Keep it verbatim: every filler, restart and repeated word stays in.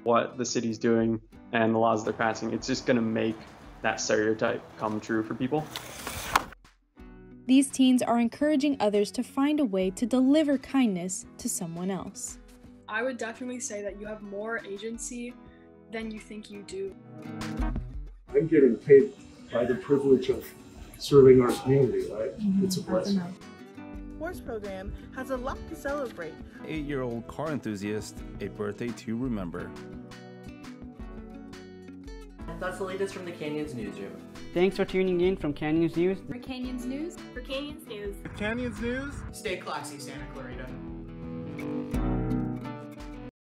what the city's doing and the laws they're passing, it's just going to make that stereotype come true for people. These teens are encouraging others to find a way to deliver kindness to someone else. I would definitely say that you have more agency than you think you do. I'm getting paid by the privilege of serving our community, right? Mm-hmm. It's a blessing. Sports program has a lot to celebrate. Eight-year-old car enthusiast, a birthday to remember. That's the latest from the Canyons newsroom. Thanks for tuning in from Canyons News. For Canyons News. For Canyons News. For Canyons News. Stay classy, Santa Clarita.